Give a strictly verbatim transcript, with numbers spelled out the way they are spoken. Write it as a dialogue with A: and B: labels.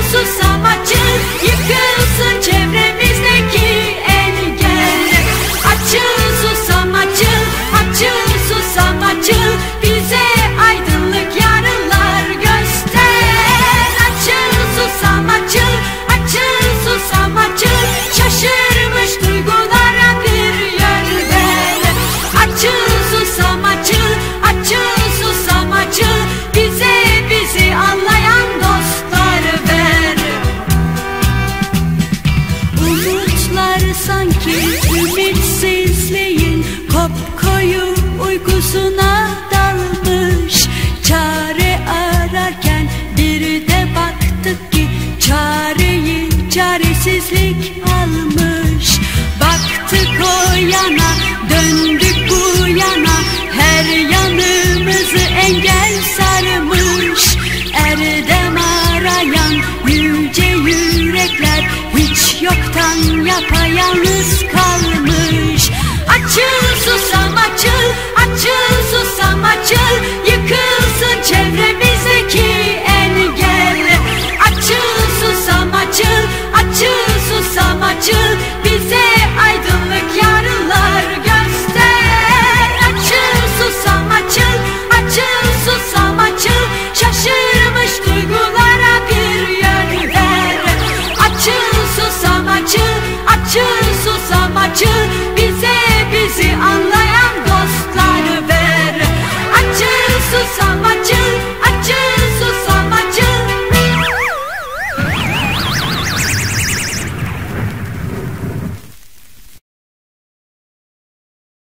A: susam açıl, yıkılsın çevremizdeki engeller. Açıl susam açıl, açıl susam açıl, bize aydınlık yarınlar göster. Açıl susam açıl, açıl susam açıl, şaşırmış duygulara bir yön ver. Açıl susam açıl, açıl susam açıl, bize bizi anlayan dostlar ver. Umutlar sanki ümitsizliğin kopkoyu uykusuna